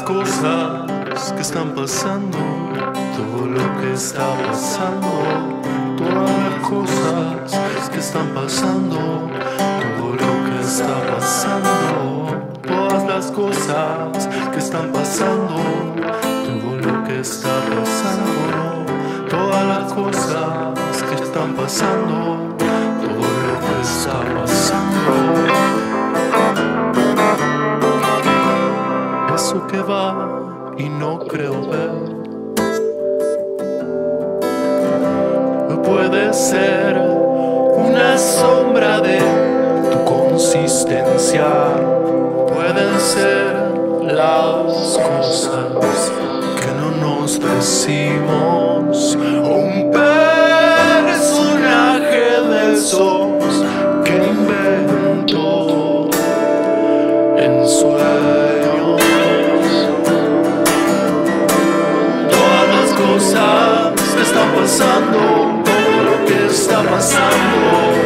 cosas que están pasando, todo lo que está pasando, todas las cosas que están pasando, todo lo que está pasando, todas las cosas que están pasando, todo lo que está pasando, todas las cosas que están pasando, todo lo que está pasando. Eso que va y no creo ver, puede ser una sombra de tu consistencia, pueden ser las cosas que no nos decimos, un personaje de esos que invento en sueños. Todas las cosas que están pasando, todo lo que está pasando.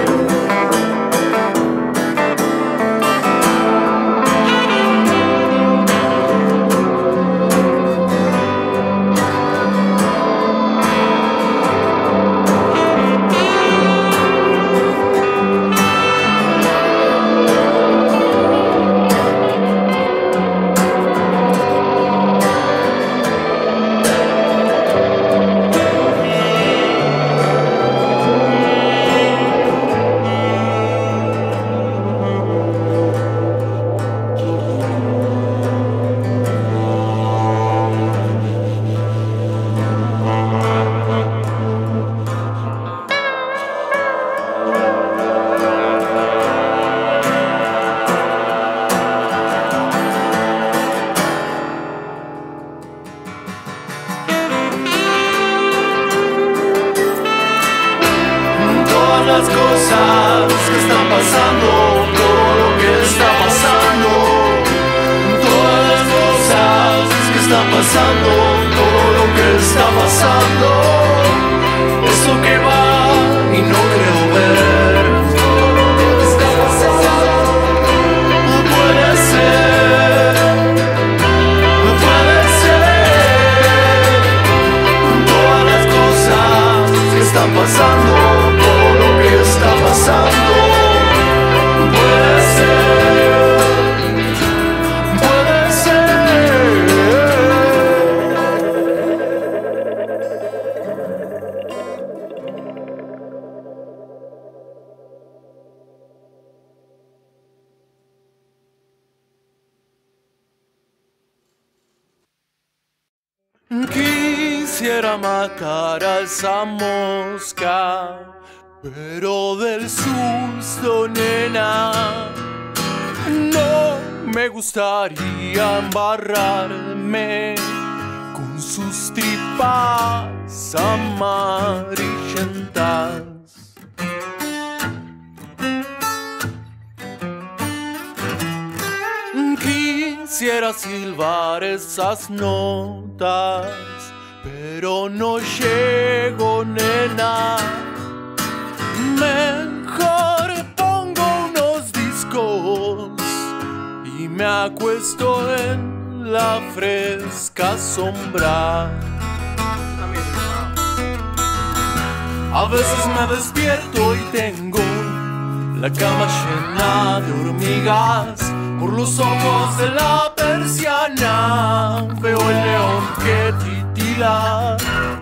Las cosas que están pasando, todo lo que está pasando, todas las cosas que están pasando, todo lo que está pasando, eso que va y no creo ver, todo lo que está pasando, puede ser, todas las cosas que están pasando, está pasando, puede ser, puede ser. Quisiera matar a esa mosca, pero del susto, nena, no me gustaría embarrarme con sus tripas amarillentas. Quisiera silbar esas notas, pero no llego, nena. Mejor pongo unos discos y me acuesto en la fresca sombra. A veces me despierto y tengo la cama llena de hormigas. Por los ojos de la persiana veo el león que titila.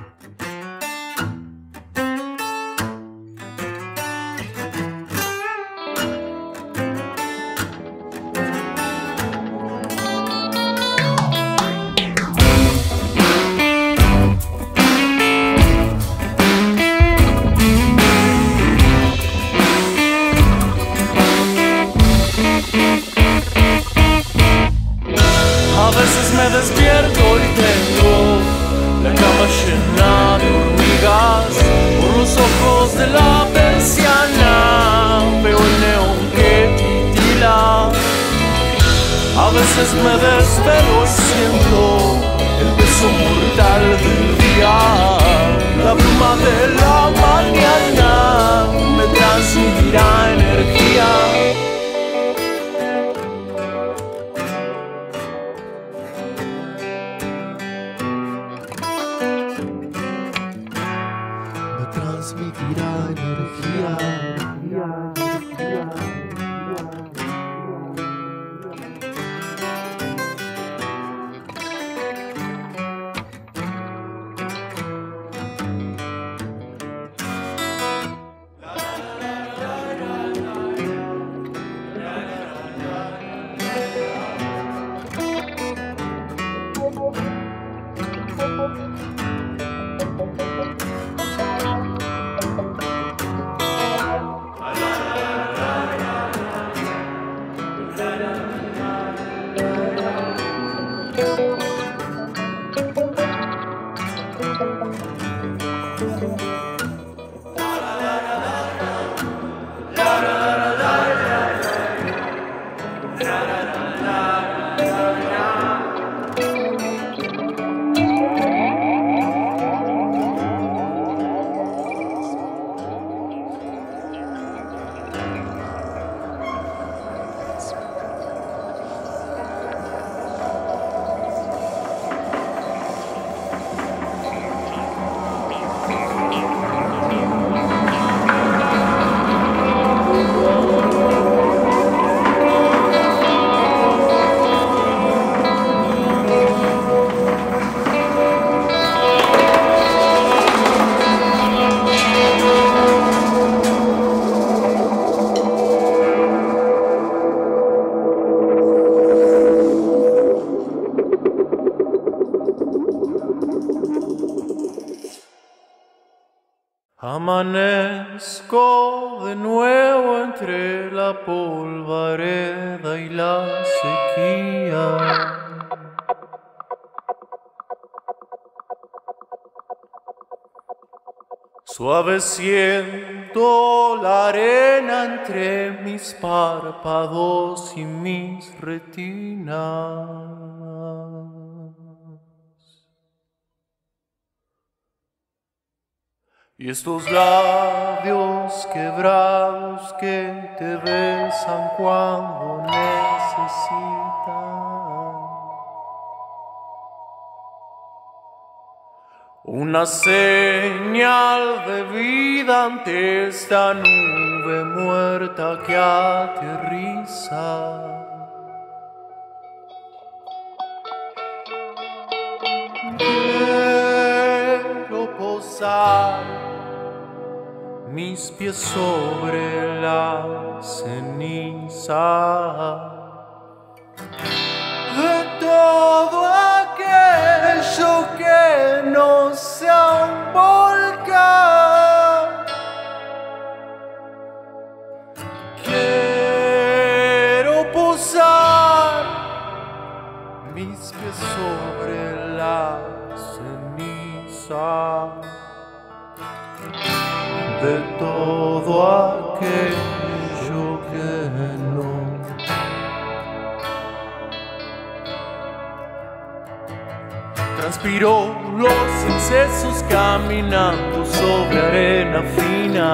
A veces me despierto y tengo la cama llena de hormigas. Por los ojos de la persiana veo el neón que titila. A veces me desvelo y siento el beso mortal del día. La pluma de la mañana me transmitirá energía. energía. Amanezco de nuevo entre la polvareda y la sequía. Suave siento la arena entre mis párpados y mis retinas. Y estos labios quebrados que te besan cuando necesitan una señal de vida ante esta nube muerta que aterriza. Quiero posar mis pies sobre la ceniza de todo aquello que no sea un volcán. Quiero posar mis pies sobre la ceniza de todo aquello que no transpiró los incesos caminando sobre arena fina.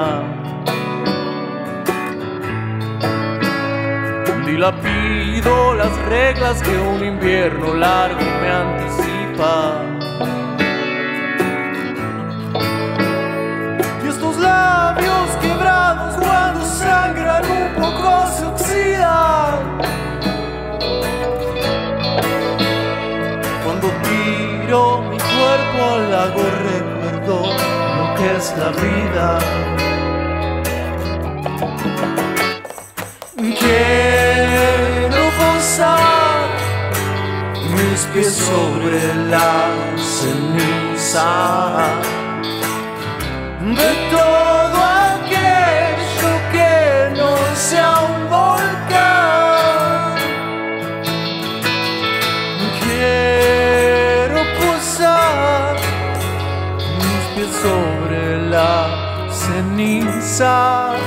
Dilapido las reglas que un invierno largo me anticipa. Labios quebrados cuando sangran un poco se oxidan. Cuando tiro mi cuerpo al lago recuerdo lo que es la vida. Quiero posar mis pies sobre la ceniza de todo aquello que no sea un volcán. Quiero posar mis pies sobre la ceniza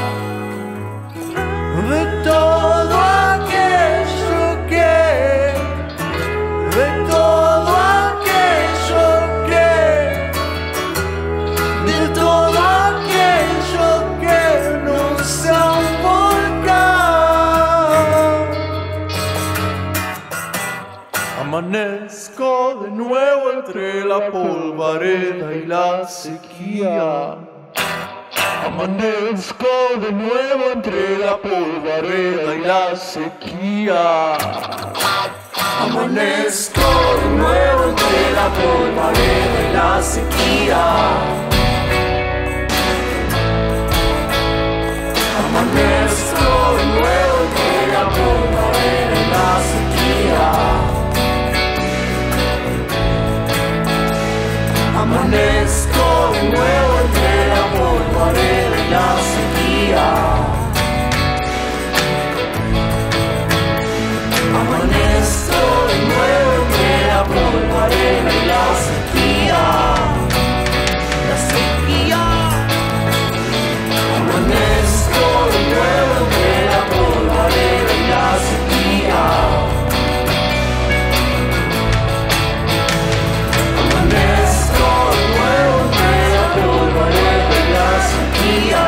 de todo aquello que, de todo aquello que, de todo aquello que no sea un volcán. Amanezco de nuevo entre la polvareda y la sequía. Amanezco de nuevo entre la polvareda y la sequía. Amanezco de nuevo entre la polvareda y la sequía. Amanezco de nuevo entre la polvareda y la sequía. Amanezco de nuevo entre la polvareda y la sequía. Amanezco de nuevo entre la polvareda y la sequía. La sequía. Amanezco de nuevo entre la polvareda y la sequía. Amanezco de nuevo entre la polvareda y la sequía.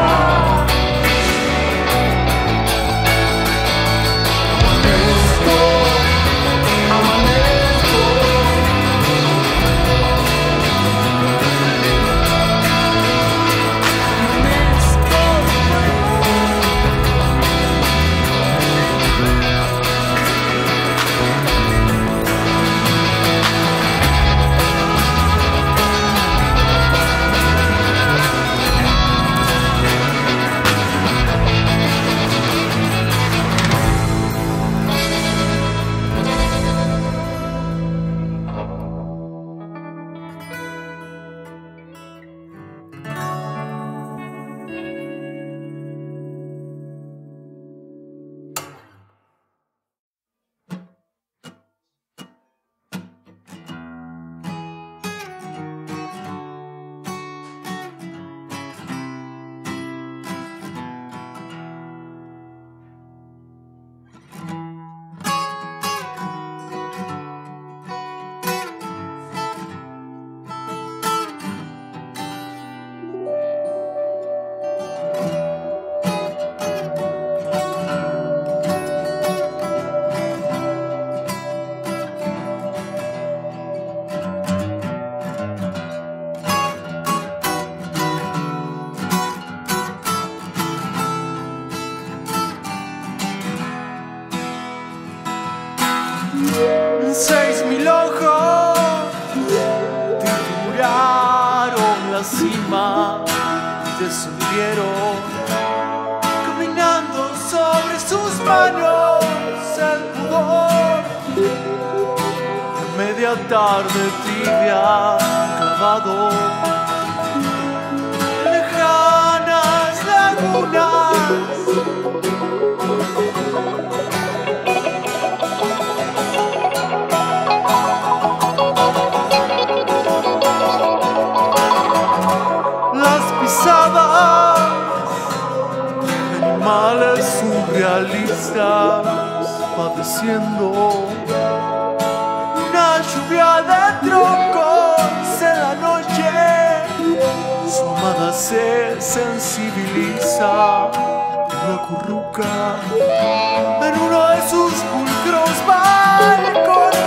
Seis mil ojos trituraron la cima y descendieron, caminando sobre sus manos el pudor. Media tarde tibia clavado en lejanas lagunas. Animales surrealistas padeciendo una lluvia de troncos en la noche. Su amada se sensibiliza y lo acurruca en uno de sus pulcros balcones.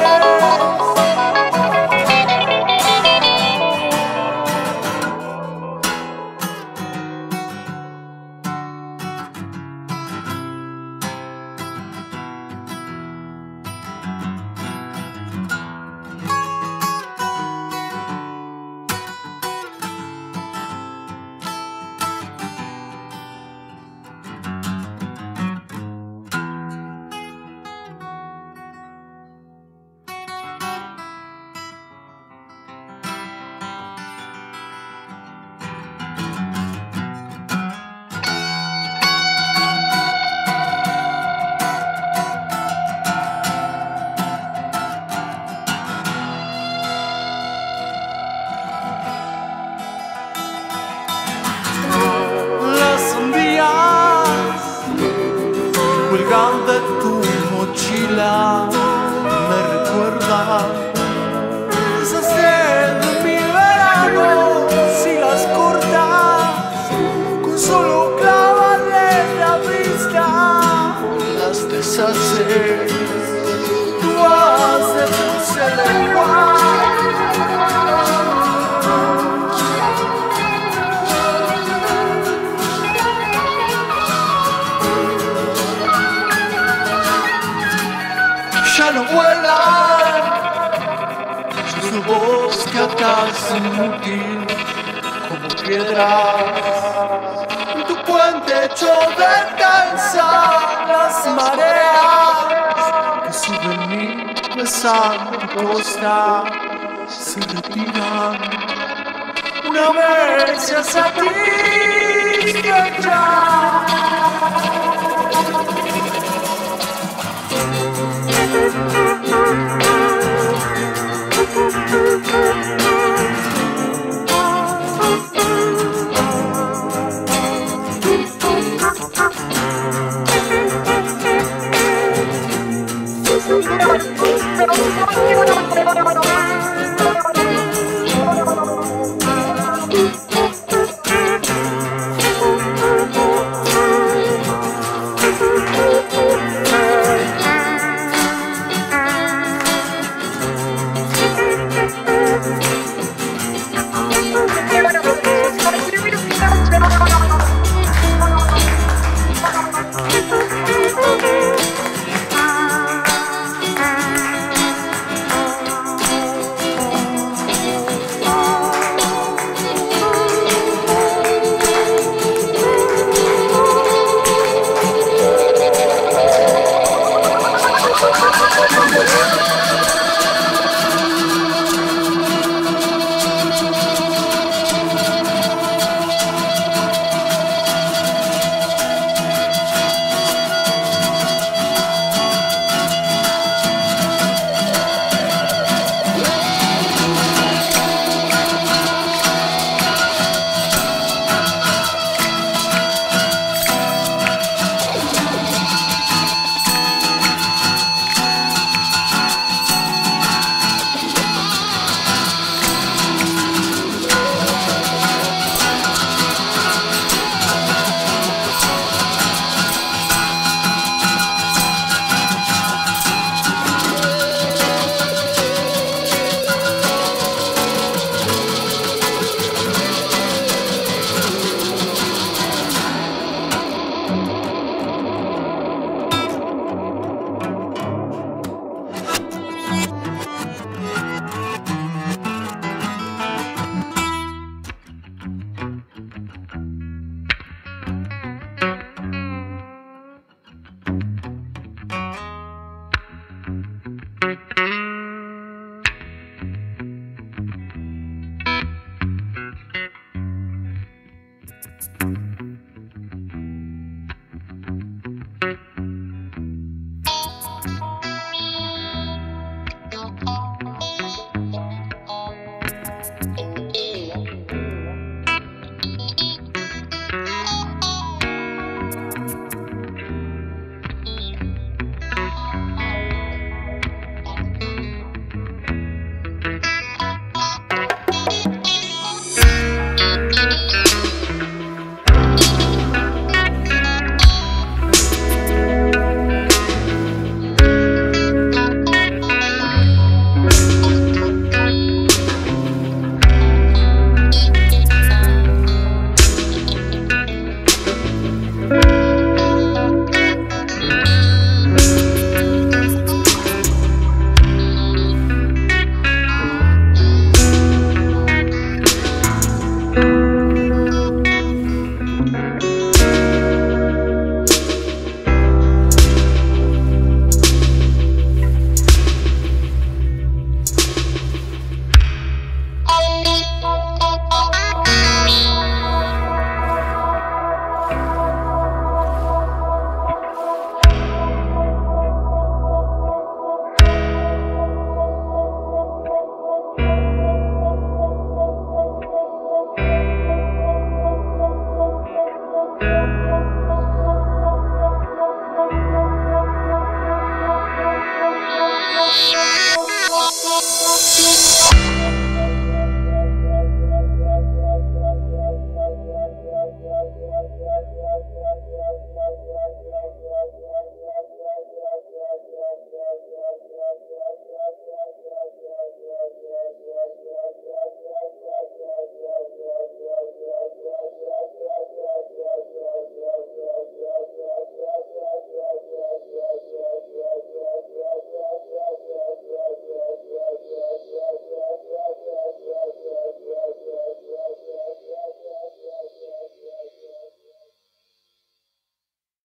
tu voz que acá es inútil como piedras. Tu puente hecho descansa las mareas que suben mi mesa, tu costa se retiran una vez ya satisfecha.